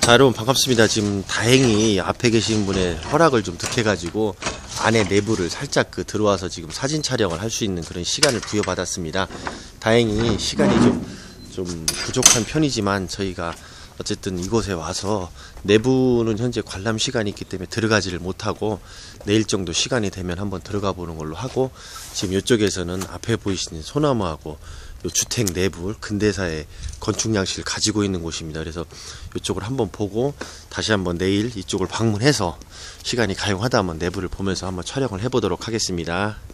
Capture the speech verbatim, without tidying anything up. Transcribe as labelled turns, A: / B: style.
A: 자, 여러분 반갑습니다. 지금 다행히 앞에 계신 분의 허락을 좀 득해가지고 안에 내부를 살짝 그 들어와서 지금 사진 촬영을 할 수 있는 그런 시간을 부여받았습니다. 다행히 시간이 좀, 좀 부족한 편이지만 저희가 어쨌든 이곳에 와서 내부는 현재 관람 시간이 있기 때문에 들어가지를 못하고 내일 정도 시간이 되면 한번 들어가 보는 걸로 하고, 지금 이쪽에서는 앞에 보이시는 소나무하고 요 주택 내부 근대사의 건축 양식을 가지고 있는 곳입니다. 그래서 이쪽을 한번 보고 다시 한번 내일 이쪽을 방문해서 시간이 가용하다면 내부를 보면서 한번 촬영을 해보도록 하겠습니다.